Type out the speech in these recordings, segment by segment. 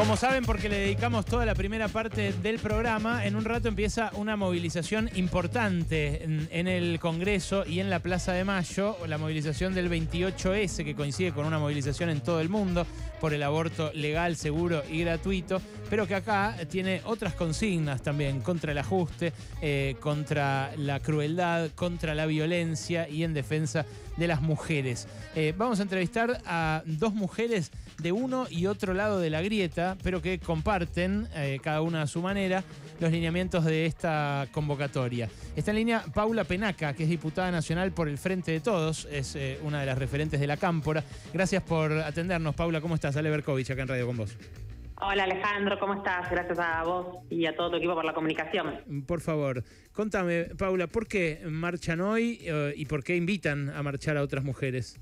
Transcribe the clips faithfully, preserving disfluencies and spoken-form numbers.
Como saben, porque le dedicamos toda la primera parte del programa, en un rato empieza una movilización importante en, en el Congreso y en la Plaza de Mayo, la movilización del veintiocho ese, que coincide con una movilización en todo el mundo por el aborto legal, seguro y gratuito, pero que acá tiene otras consignas también, contra el ajuste, eh, contra la crueldad, contra la violencia y en defensa de las mujeres. Eh, vamos a entrevistar a dos mujeres de uno y otro lado de la grieta, pero que comparten, eh, cada una a su manera, los lineamientos de esta convocatoria. Está en línea Paula Penaca, que es diputada nacional por el Frente de Todos, es eh, una de las referentes de la Cámpora. Gracias por atendernos, Paula. ¿Cómo estás? Ale Berkovich, acá en Radio con vos. Hola Alejandro, ¿cómo estás? Gracias a vos y a todo tu equipo por la comunicación. Por favor, contame, Paula, ¿por qué marchan hoy eh, y por qué invitan a marchar a otras mujeres?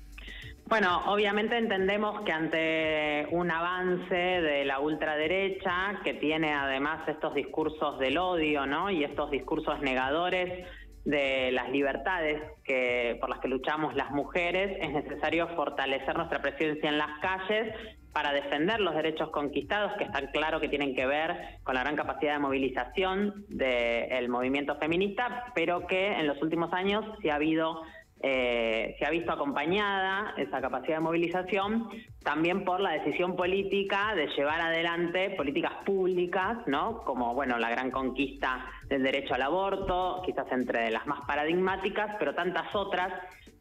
Bueno, obviamente entendemos que ante un avance de la ultraderecha, que tiene además estos discursos del odio, ¿no? Y estos discursos negadores de las libertades que por las que luchamos las mujeres, es necesario fortalecer nuestra presencia en las calles para defender los derechos conquistados, que está claro que tienen que ver con la gran capacidad de movilización del movimiento feminista, pero que en los últimos años sí ha habido Eh, se ha visto acompañada esa capacidad de movilización también por la decisión política de llevar adelante políticas públicas, ¿no? Como, bueno, la gran conquista del derecho al aborto, quizás entre las más paradigmáticas, pero tantas otras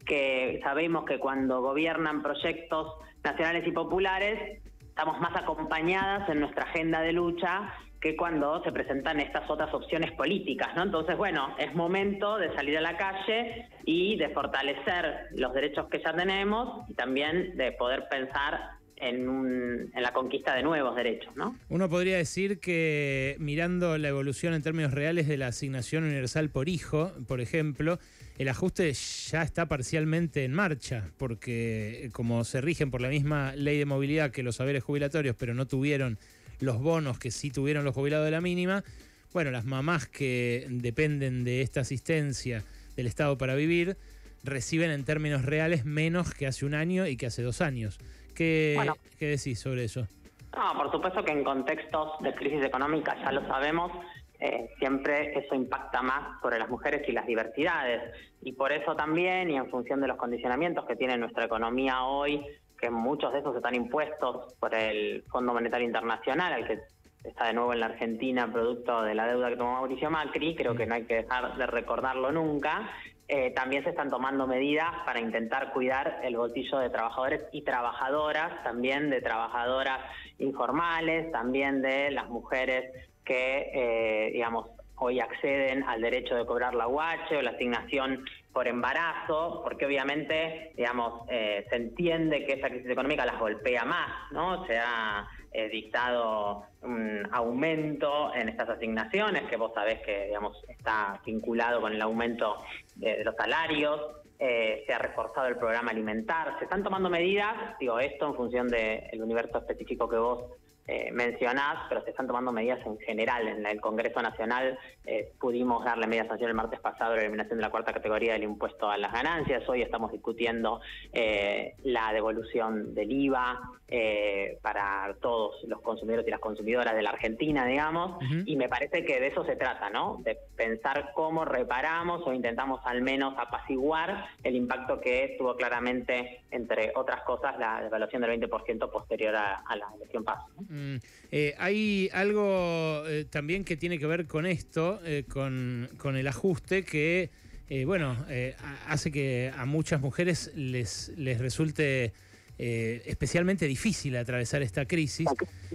que sabemos que cuando gobiernan proyectos nacionales y populares estamos más acompañadas en nuestra agenda de lucha que cuando se presentan estas otras opciones políticas, ¿no? Entonces, bueno, es momento de salir a la calle y de fortalecer los derechos que ya tenemos y también de poder pensar en, un, en la conquista de nuevos derechos, ¿no? Uno podría decir que mirando la evolución en términos reales de la asignación universal por hijo, por ejemplo, el ajuste ya está parcialmente en marcha, porque como se rigen por la misma ley de movilidad que los saberes jubilatorios, pero no tuvieron los bonos que sí tuvieron los jubilados de la mínima, bueno, las mamás que dependen de esta asistencia del Estado para vivir reciben en términos reales menos que hace un año y que hace dos años. ¿Qué, bueno, ¿qué decís sobre eso? No, por supuesto que en contextos de crisis económica, ya lo sabemos, eh, siempre eso impacta más sobre las mujeres y las diversidades. Y por eso también, y en función de los condicionamientos que tiene nuestra economía hoy, que muchos de esos están impuestos por el Fondo Monetario Internacional, al que está de nuevo en la Argentina producto de la deuda que tomó Mauricio Macri, creo que no hay que dejar de recordarlo nunca. Eh, también se están tomando medidas para intentar cuidar el bolsillo de trabajadores y trabajadoras, también de trabajadoras informales, también de las mujeres que, eh, digamos, hoy acceden al derecho de cobrar la U H o la asignación por embarazo, porque obviamente, digamos, eh, se entiende que esa crisis económica las golpea más, ¿no? Se ha eh, dictado un aumento en estas asignaciones, que vos sabés que, digamos, está vinculado con el aumento de, de los salarios, eh, se ha reforzado el programa alimentar, se están tomando medidas, digo esto en función del universo específico que vos Eh, mencionás, pero se están tomando medidas en general. En el Congreso Nacional eh, pudimos darle media sanción el martes pasado a la eliminación de la cuarta categoría del impuesto a las ganancias. Hoy estamos discutiendo eh, la devolución del I V A eh, para todos los consumidores y las consumidoras de la Argentina, digamos, uh-huh. Y me parece que de eso se trata, ¿no? De pensar cómo reparamos o intentamos al menos apaciguar el impacto que tuvo claramente, entre otras cosas, la devaluación del veinte por ciento posterior a, a la elección PASO, ¿no? Mm, eh, hay algo eh, también que tiene que ver con esto, eh, con, con el ajuste que, eh, bueno, eh, hace que a muchas mujeres les, les resulte eh, especialmente difícil atravesar esta crisis,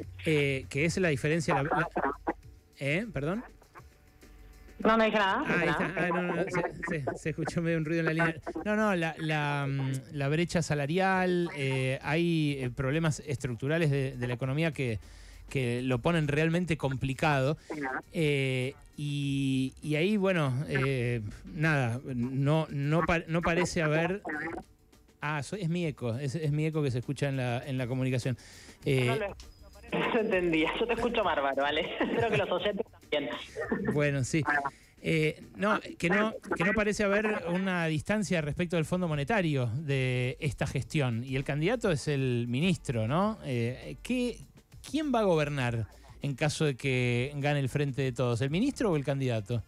eh, que es la diferencia... La, la, ¿Eh? ¿Perdón? No, no dije nada. Ah, está. Ah, no, no, se, se, se escuchó medio un ruido en la línea. No, no, la, la, la brecha salarial, eh, hay problemas estructurales de, de la economía que, que lo ponen realmente complicado. Eh, y, y ahí, bueno, eh, nada, no, no, no parece haber... Ah, es mi eco, es, es mi eco que se escucha en la, en la comunicación. Eh, No entendía, yo te escucho bárbaro, ¿vale? Espero que los oyentes también. Bueno, sí. Eh, no, que no, que no parece haber una distancia respecto del Fondo Monetario de esta gestión. Y el candidato es el ministro, ¿no? Eh, ¿qué, ¿quién va a gobernar en caso de que gane el Frente de Todos? ¿El ministro o el candidato?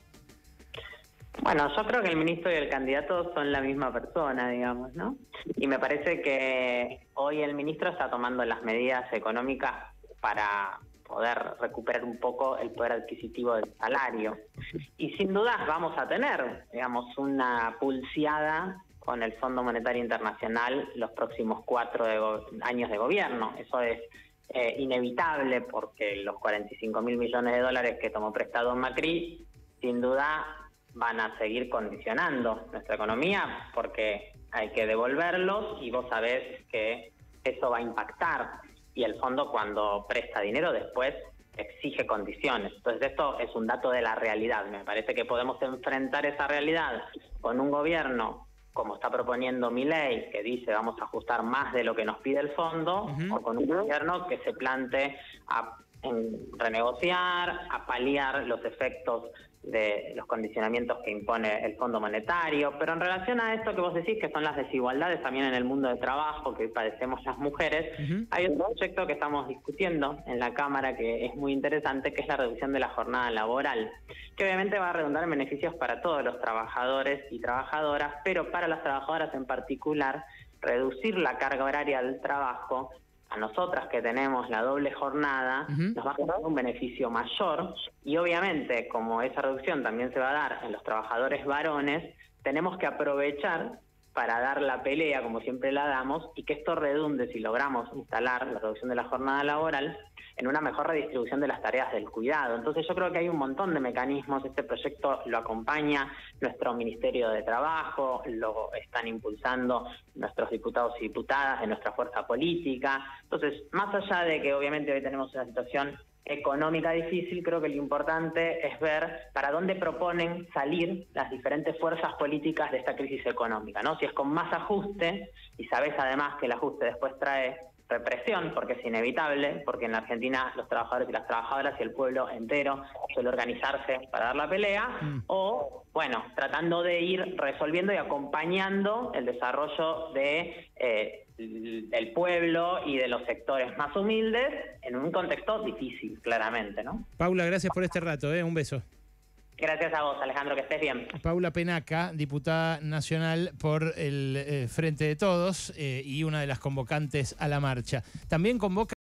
Bueno, yo creo que el ministro y el candidato son la misma persona, digamos, ¿no? Y me parece que hoy el ministro está tomando las medidas económicas para poder recuperar un poco el poder adquisitivo del salario. Y sin dudas vamos a tener, digamos, una pulseada con el Fondo Monetario Internacional los próximos cuatro de años de gobierno. Eso es eh, inevitable porque los cuarenta y cinco mil millones de dólares que tomó prestado Macri, sin duda van a seguir condicionando nuestra economía porque hay que devolverlos y vos sabés que eso va a impactar. Y el fondo cuando presta dinero después exige condiciones. Entonces esto es un dato de la realidad. Me parece que podemos enfrentar esa realidad con un gobierno como está proponiendo Milei, que dice vamos a ajustar más de lo que nos pide el fondo, uh-huh. o con un gobierno que se plante a en renegociar, a paliar los efectos de los condicionamientos que impone el Fondo Monetario. Pero en relación a esto que vos decís, que son las desigualdades también en el mundo del trabajo que padecemos las mujeres, uh-huh. hay un proyecto que estamos discutiendo en la Cámara que es muy interesante, que es la reducción de la jornada laboral, que obviamente va a redundar en beneficios para todos los trabajadores y trabajadoras, pero para las trabajadoras en particular, reducir la carga horaria del trabajo a nosotras que tenemos la doble jornada, uh-huh. nos va a dar un beneficio mayor y obviamente como esa reducción también se va a dar en los trabajadores varones, tenemos que aprovechar para dar la pelea como siempre la damos y que esto redunde, si logramos instalar la reducción de la jornada laboral, en una mejor redistribución de las tareas del cuidado. Entonces yo creo que hay un montón de mecanismos, este proyecto lo acompaña nuestro Ministerio de Trabajo, lo están impulsando nuestros diputados y diputadas de nuestra fuerza política. Entonces, más allá de que obviamente hoy tenemos una situación económica difícil, creo que lo importante es ver para dónde proponen salir las diferentes fuerzas políticas de esta crisis económica, ¿no? Si es con más ajuste, y sabés además que el ajuste después trae represión, porque es inevitable, porque en la Argentina los trabajadores y las trabajadoras y el pueblo entero suele organizarse para dar la pelea, mm. o, bueno, tratando de ir resolviendo y acompañando el desarrollo de eh, el pueblo y de los sectores más humildes en un contexto difícil, claramente, ¿no? Paula, gracias por este rato, ¿eh? Un beso. Gracias a vos, Alejandro, que estés bien. Paula Penaca, diputada nacional por el eh, Frente de Todos eh, y una de las convocantes a la marcha. También convoca